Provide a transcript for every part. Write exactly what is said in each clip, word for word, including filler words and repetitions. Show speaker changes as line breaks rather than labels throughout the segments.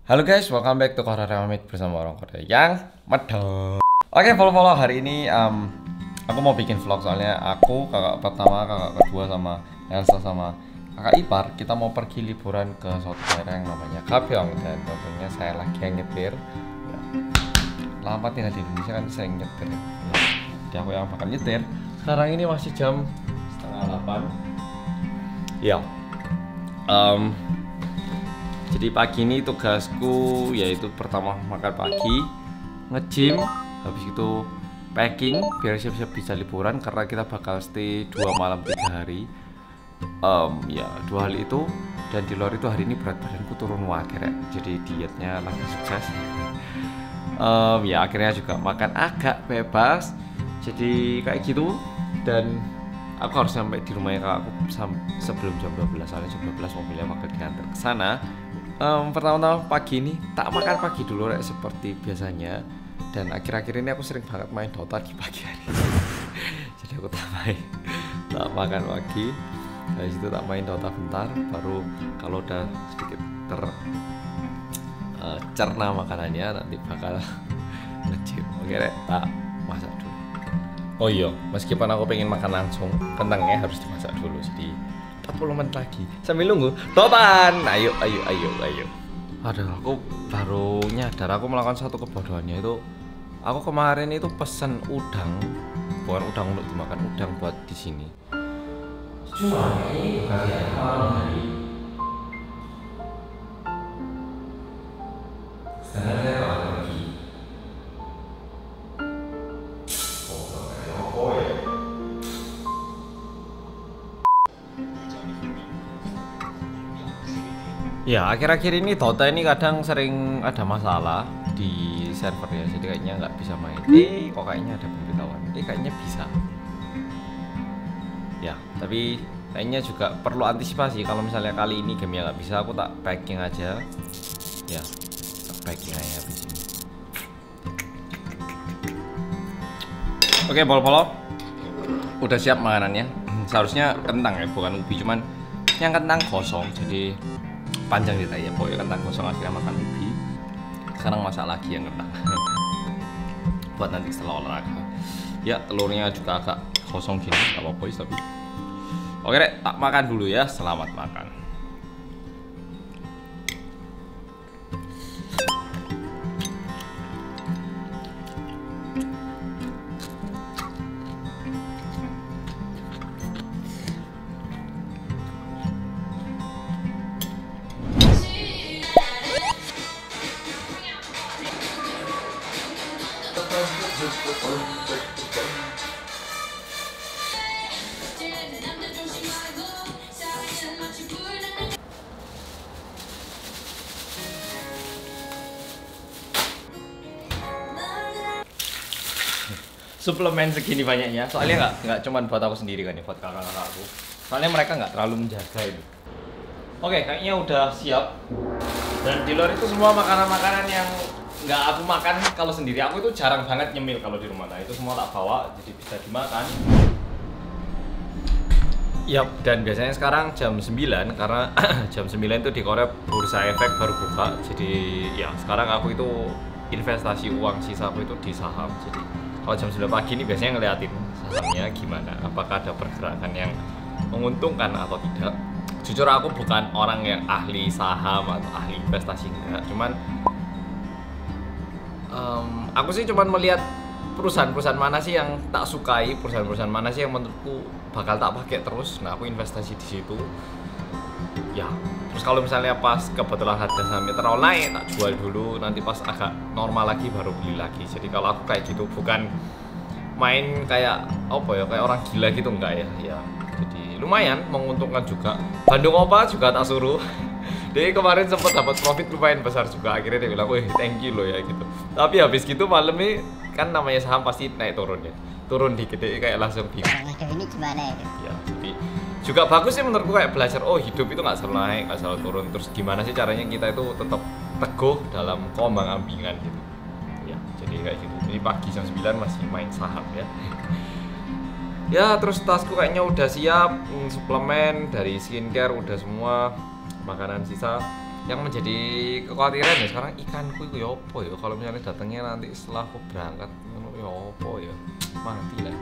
Halo guys, welcome back to Korea Remit bersama orang Korea yang medok. Oke, follow-follow hari ini um, aku mau bikin vlog soalnya aku, kakak pertama, kakak kedua sama Elsa sama kakak ipar kita mau pergi liburan ke suatu daerah yang namanya Kabyong dan tentunya saya lagi yang nyetir. Ya. Lama tinggal di Indonesia kan sering nyetir. Ya. Jadi aku yang bakal nyetir. Sekarang ini masih jam setengah delapan. Ya. Um, Jadi pagi ini tugasku yaitu pertama makan pagi, nge-gym, habis itu packing biar siap-siap bisa liburan karena kita bakal stay dua malam tiga hari. Um, ya dua hal itu dan di luar itu hari ini berat badanku turun wajar ya. Jadi dietnya lagi sukses. Um, ya akhirnya juga makan agak bebas. Jadi kayak gitu dan aku harus sampai di rumahnya kakakku sebelum jam dua belas soalnya jam dua belas mobilnya bakal diantar ke sana. Um, pertama-tama pagi ini tak makan pagi dulu rek, seperti biasanya. Dan akhir-akhir ini aku sering banget main Dota di pagi hari. Jadi aku tak main, tak makan pagi. Dari situ tak main Dota bentar, baru kalau udah sedikit ter uh, cerna makanannya nanti bakal nge-gym. Oke rek, tak masak dulu. Oh iya, meskipun aku pengen makan langsung, kentangnya harus dimasak dulu. Jadi empat puluh menit lagi sambil nunggu Topan. Ayo, ayo, ayo, ayo. Aduh, aku baru nyadar aku melakukan satu kebodohannya itu. Aku kemarin itu pesen udang, bukan udang untuk dimakan, udang buat di sini. Cuma ini bukan malam hari. Sekarang saya bakal pergi. Ya, akhir-akhir ini Dota ini kadang sering ada masalah di server ya, jadi kayaknya nggak bisa main. Eh, kok kayaknya ada pemberitahuan. Eh, kayaknya bisa. Ya, tapi kayaknya juga perlu antisipasi. Kalau misalnya kali ini gamenya nggak bisa, aku tak packing aja. Ya, tak packing aja habis ini. Oke, polo-polo. Udah siap makanannya. Seharusnya kentang ya, bukan ubi, cuman yang kentang kosong. Jadi panjang kita ya, pokoknya kentang kosong akhirnya makan ubi. Sekarang masak lagi yang kentang buat nanti setelah olahraga. Ya telurnya juga agak kosong gini, gak apa-apa tapi oke deh, tak makan dulu ya. Selamat makan. Suplemen segini banyaknya, soalnya nggak nggak cuman buat aku sendiri kan ya, buat kakak-kakak aku. Soalnya mereka nggak terlalu menjaga itu. Oke, kayaknya udah siap. Dan di luar itu semua makanan-makanan yang nggak aku makan kalau sendiri. Aku itu jarang banget nyemil kalau di rumah. Nah itu semua tak bawa, jadi bisa dimakan. Yap, dan biasanya sekarang jam sembilan karena jam sembilan itu di Korea bursa efek baru buka. Jadi ya sekarang aku itu investasi uang sisa aku itu di saham. Jadi kalau jam sembilan pagi ini biasanya ngeliatin sahamnya gimana, apakah ada pergerakan yang menguntungkan atau tidak. Jujur aku bukan orang yang ahli saham atau ahli investasi, enggak. Cuman um, aku sih cuman melihat perusahaan-perusahaan mana sih yang tak sukai, perusahaan-perusahaan mana sih yang menurutku bakal tak pakai terus. Nah aku investasi di situ. Ya, terus kalau misalnya pas kebetulan harga sahamnya terlalu naik, tak jual dulu, nanti pas agak normal lagi baru beli lagi. Jadi kalau aku kayak gitu, bukan main kayak apa ya, kayak orang gila gitu, enggak ya. Ya, jadi lumayan menguntungkan juga. Bandung Opa juga tak suruh. Jadi kemarin sempat dapat profit lumayan besar juga. Akhirnya dia bilang, "Wih, thank you loh ya," gitu. Tapi habis gitu malam ini kan namanya saham pasti naik turun ya. Turun dikit deh kayak langsung bingung.
Ini gimana ya?
Ya, jadi juga bagus sih menurutku kayak belajar, oh hidup itu nggak selalu naik, nggak selalu turun. Terus gimana sih caranya kita itu tetap teguh dalam keombang-ambingan gitu. Ya, jadi kayak gitu. Jadi pagi jam sembilan masih main saham ya. Ya, terus tasku kayaknya udah siap, hmm, suplemen dari skincare udah semua, makanan sisa. yang menjadi kekhawatiran ya sekarang ikanku itu ya apa ya kalau misalnya datangnya nanti setelah aku berangkat ya apa ya mati lah.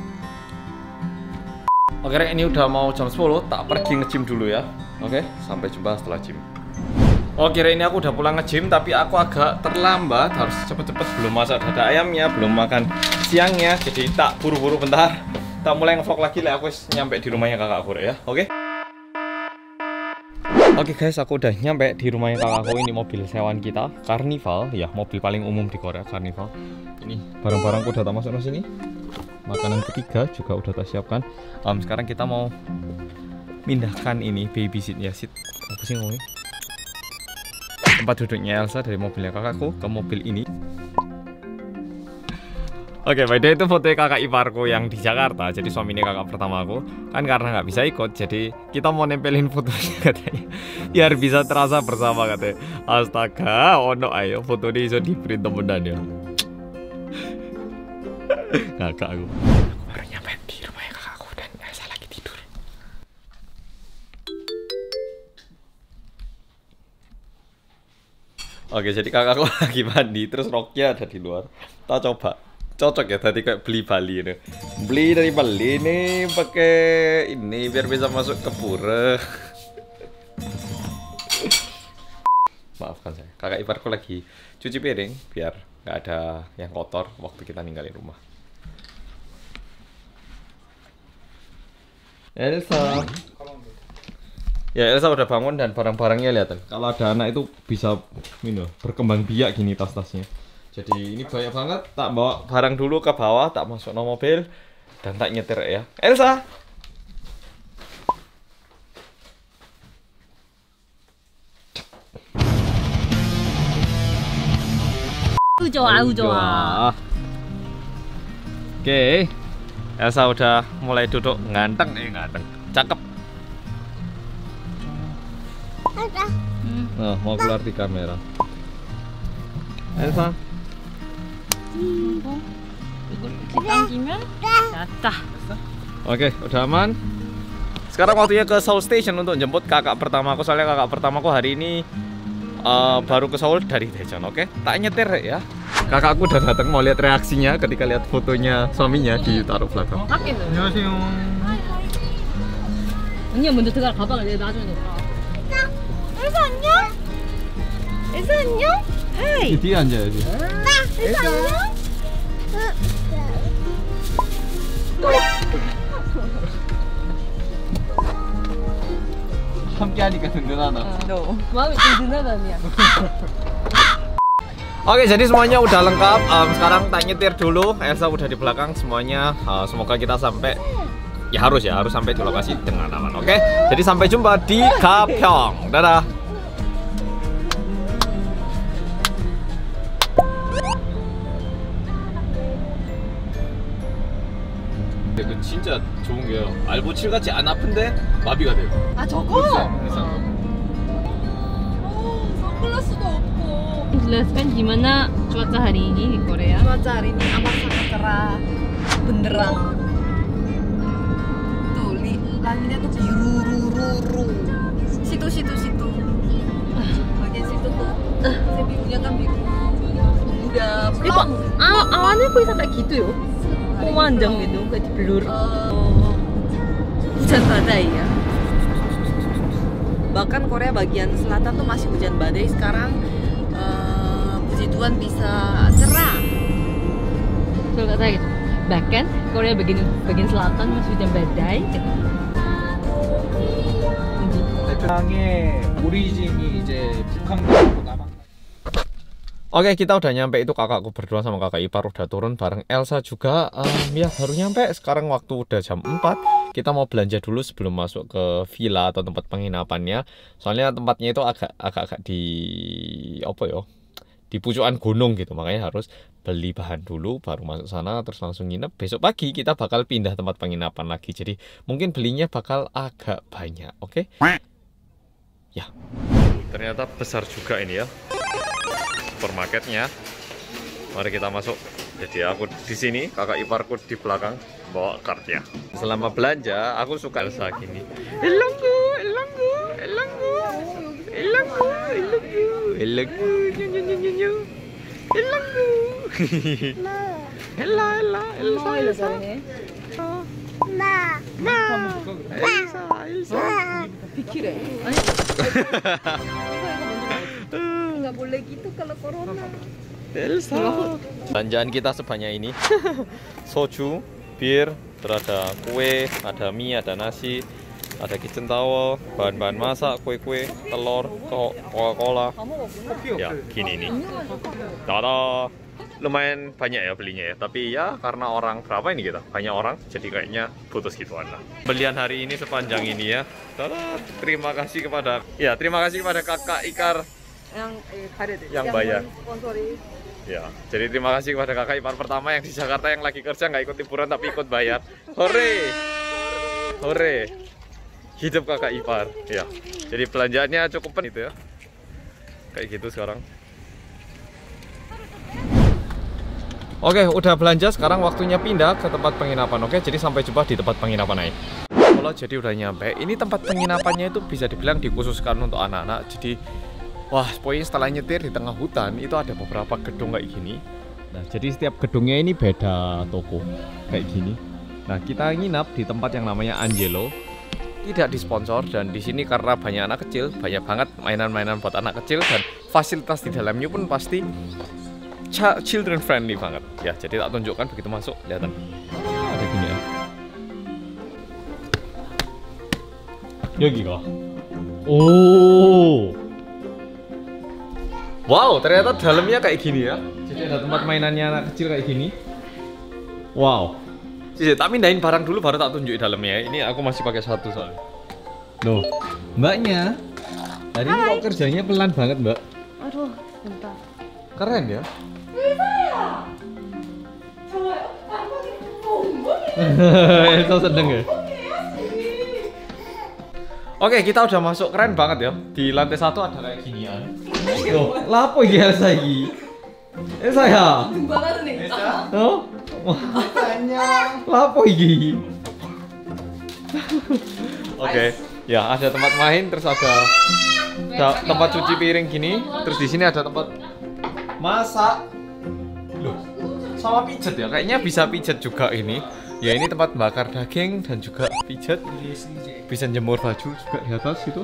Oke Rek, ini udah mau jam sepuluh, tak pergi nge-gym dulu ya. Oke, sampai jumpa setelah gym. Oke Rek, ini aku udah pulang nge-gym tapi aku agak terlambat, harus cepet-cepet, belum masak dada ayamnya, belum makan siangnya, jadi tak buru-buru bentar. Tak mulai nge-vlog lagi lah, aku nyampe di rumahnya kakakku ya. Oke. Oke okay guys, aku udah nyampe di rumahnya kakakku. Ini mobil sewaan kita, Carnival, ya mobil paling umum di Korea, Carnival. Ini barang-barangku udah tak masuk ke sini. Makanan ketiga juga udah tak siapkan. Um, sekarang kita mau mindahkan ini baby seat ya, seat apa sih ngomongnya? Tempat duduknya Elsa dari mobilnya kakakku ke mobil ini. Oke, okay, by the way itu foto kakak iparku yang di Jakarta. Jadi suaminya kakak pertama aku kan karena nggak bisa ikut, jadi kita mau nempelin fotonya katanya, biar bisa terasa bersama katanya. Astaga, ono ayo foto ini bisa di print temenan ya. Kakak aku. Aku baru nyampe di rumahnya kakakku dan Elsa lagi tidur. Oke, jadi kakakku lagi mandi, terus roknya ada di luar. Kita coba. Cocok ya tadi kayak beli Bali ini. Beli dari Bali nih pakai ini biar bisa masuk ke pura. Maafkan saya. Kakak iparku lagi cuci piring biar nggak ada yang kotor waktu kita ninggalin rumah. Elsa. Ya Elsa udah bangun dan barang-barangnya lihat. Kalau ada anak itu bisa ini berkembang biak gini tas-tasnya. Jadi ini banyak banget, tak bawa barang dulu ke bawah, tak masuk no mobil, dan tak nyetir ya. Elsa!
Ujoa, ujoa.
Oke, Elsa udah mulai duduk nganteng, eh nganteng, cakep.
Ada.
Nah, mau keluar di kamera. Elsa.
Kita gimana? Datah.
Oke, udah aman. Sekarang waktunya ke Seoul Station untuk jemput kakak pertamaku. Soalnya kakak pertamaku hari ini uh, baru ke Seoul dari Daejeon. Oke, tak nyetir ya. Kakakku udah datang, mau lihat reaksinya ketika lihat fotonya suaminya ditaruh belakang.
안녕하세요. 언니가 먼저 들어가 가방을 내가 나중에 놓을까? 엘사 안녕? 엘사 안녕? 하이.
뒤에 앉아야지.
엘사 안녕?
함께하니까 든든하다.
너 마음이 좀 든든하다니야.
Oke, jadi semuanya udah lengkap. Um, sekarang tak nyetir dulu. Elsa udah di belakang semuanya. Uh, semoga kita sampai, ya harus ya harus sampai di lokasi dengan aman. Oke, jadi sampai jumpa di Gapyeong. Dadah. 이거 진짜 좋은 게요. 알보 칠 같이 안 아픈데 마비가 돼요.
아 저거?
그래서
선글라스도 없고. Jelaskan gimana cuaca hari ini di Korea?
Cuaca hari ini amat sangat cerah, benderang. Tuh, li, langitnya tuh biru, ru, ru, ru. Situ, situ, situ. Bagian situ tuh, saya birunya kan biru. Udah
Eh kok
plong.
aw awannya kok sampai gitu ya? Pemanjang gitu, kayak di blur.
Uh, hujan badai ya. Bahkan Korea bagian selatan tuh masih hujan badai. Sekarang uh, puji Tuhan bisa cerah.
Betul kata gitu. Bahkan Korea bagian bagian selatan masih hujan badai. Gitu.
대표항의 오리진이 이제 북한하고 남한.
Oke, kita udah nyampe. Itu kakakku berdua sama kakak ipar udah turun bareng Elsa juga. Um, ya baru nyampe. Sekarang waktu udah jam empat. Kita mau belanja dulu sebelum masuk ke villa atau tempat penginapannya. Soalnya tempatnya itu agak agak-agak di apa ya? Di pucukan gunung gitu. Makanya harus beli bahan dulu baru masuk sana terus langsung nginep. Besok pagi kita bakal pindah tempat penginapan lagi. Jadi mungkin belinya bakal agak banyak. Oke? Ya. Ternyata besar juga ini ya. Supermarketnya. Mari kita masuk. Jadi aku di sini, kakak iparku di belakang bawa kartnya. Selama belanja, aku suka Elsa gini. Elangku, elangku, elangku, elangku, helloku, nyu nyu nyu nyu nyu. Helloku. Hello, hello, Elsa, Elsa. Elsa, Elsa.
비키래. 아니. Nggak boleh gitu kalau corona.
Elsa. Belanjaan kita sebanyak ini. Soju, bir, terus ada kue, ada mie, ada nasi, ada kitchen towel, bahan-bahan masak, kue-kue, telur, Coca-Cola. Ya, gini nih. Tada. Lumayan banyak ya belinya ya, tapi ya karena orang berapa ini kita banyak orang, jadi kayaknya putus gituan lah. Belian hari ini sepanjang ini ya. Tada. Terima kasih kepada ya terima kasih kepada kakak Ikar
yang eh, karet,
yang bayar.
Sponsori.
Ya, jadi terima kasih kepada kakak ipar pertama yang di Jakarta yang lagi kerja nggak ikut liburan tapi ikut bayar. Hore, hore, hidup kakak ipar. Ya, jadi belanjaannya cukup pen itu ya, kayak gitu sekarang. Oke, udah belanja, sekarang waktunya pindah ke tempat penginapan. Oke, jadi sampai jumpa di tempat penginapan lain. Kalau jadi udah nyampe, ini tempat penginapannya itu bisa dibilang dikhususkan untuk anak-anak. Jadi wah, pokoknya setelah nyetir di tengah hutan itu ada beberapa gedung kayak gini. Nah, jadi setiap gedungnya ini beda toko kayak gini. Nah, kita nginap di tempat yang namanya Angelo. Tidak disponsor, dan di sini karena banyak anak kecil, banyak banget mainan-mainan buat anak kecil, dan fasilitas di dalamnya pun pasti children friendly banget. Ya, jadi tak tunjukkan begitu masuk, kelihatan. Oh, ada gini ya. 여기가. 오. Wow, ternyata dalamnya kayak gini ya. Jadi ada tempat mainannya anak kecil kayak gini. Wow. Jadi tak pindahin barang dulu baru tak tunjukin dalamnya. Ini aku masih pakai satu soalnya. Loh, mbaknya hari ini kok kerjanya pelan banget, Mbak?
Aduh, bentar.
Keren ya. Elsa sedeng ya. Oke, kita udah masuk, keren banget ya. Di lantai satu ada kayak ginian. Loh, lapo iki Elsa iki? Elsa ya?
Timbangan nih.
Oh? Lapo iki? Oke, ya ada tempat main, terus ada, ada tempat cuci piring gini, terus di sini ada tempat masak. Loh, sama pijet ya, kayaknya bisa pijet juga ini. Ya, ini tempat bakar daging dan juga pijet. Bisa jemur baju juga di atas gitu.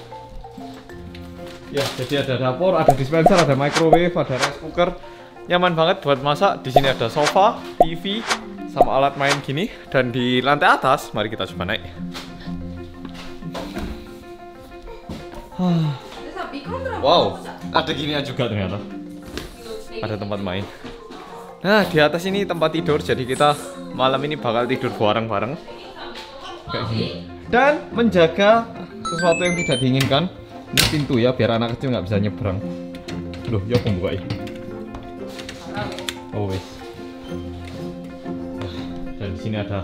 Ya, jadi ada dapur, ada dispenser, ada microwave, ada rice cooker. Nyaman banget buat masak. Di sini ada sofa, T V, sama alat main gini. Dan di lantai atas, mari kita coba naik. Wow, ada ginian juga ternyata. Ada tempat main. Nah, di atas ini tempat tidur. Jadi kita malam ini bakal tidur bareng-bareng kayak gini. Dan menjaga sesuatu yang tidak diinginkan. Ini pintu ya, biar anak kecil nggak bisa nyebrang. Loh, ya aku buka ini. Oh wes. Dan di sini ada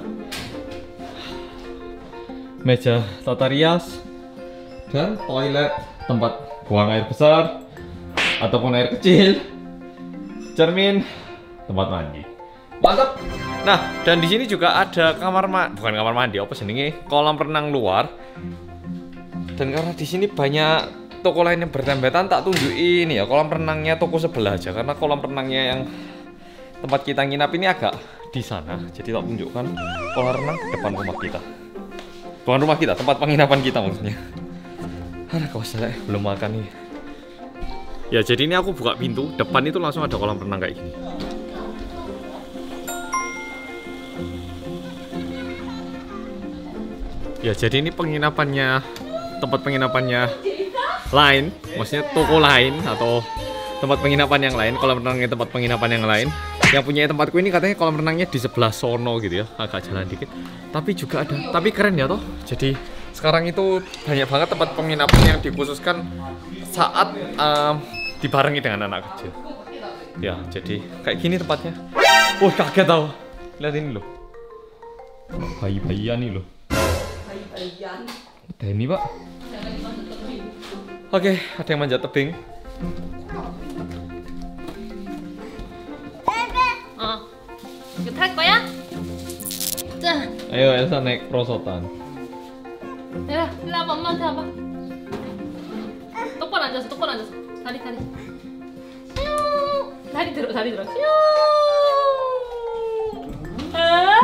meja tata rias dan toilet, tempat buang air besar ataupun air kecil, cermin, tempat mandi. Mantap. Nah, dan di sini juga ada kamar mandi, bukan kamar mandi, apa senenge, kolam renang luar. Dan karena di sini banyak toko lain yang bertempetan, tak tunjukin ya kolam renangnya toko sebelah aja, karena kolam renangnya yang tempat kita nginap ini agak di sana. Jadi tak tunjukkan kolam renang depan rumah kita. Bukan rumah kita, tempat penginapan kita maksudnya. Aduh, kau salah, belum makan nih. Ya, jadi ini aku buka pintu, depan itu langsung ada kolam renang kayak gini. Ya, jadi ini penginapannya, tempat penginapannya lain, maksudnya toko lain atau tempat penginapan yang lain, kolam renangnya tempat penginapan yang lain. Yang punya tempatku ini katanya kolam renangnya di sebelah sono gitu ya, agak jalan dikit. Tapi juga ada, tapi keren ya toh. Jadi sekarang itu banyak banget tempat penginapan yang dikhususkan saat um, dibarengi dengan anak kecil. Ya, jadi kayak gini tempatnya. Wah, kaget tau. Lihat ini loh. Bayi-bayian nih loh.
Bayi-bayian.
Udah ini, Pak. Oke, ada yang manjat tebing.
어. 이거 탈 거야? 자.
Ayo Elsa naik perosotan.
야, 일로 와봐. 엄마한테 와봐. 똑바로 앉아서, 똑바로 앉아서. 다리 다리. 슈. 다리 들어 다리 들어. 슈. 아.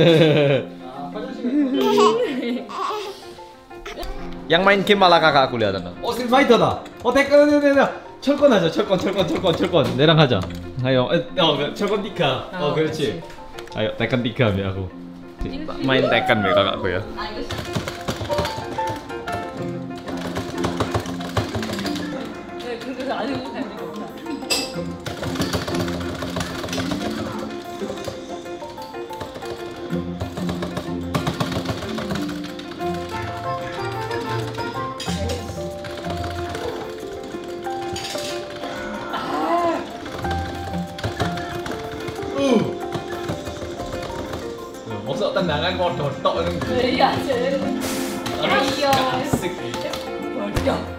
Yang main game malah kakak aku lihat.
어 스트리트파이터다. 어 태권 태권 철권 하자. 철권 철권 철권 철권. 내랑 하자. 아요. 어 철권 니카. 어 그렇지. 아요 태권 니카 미 aku.
Main Tekken ya kakakku ya.
네, 그래서 안 해도 되는 거구나.
Maksud tendangan kodok tok.
Iya, jadi. Ayo.
Asik.
Bodoh.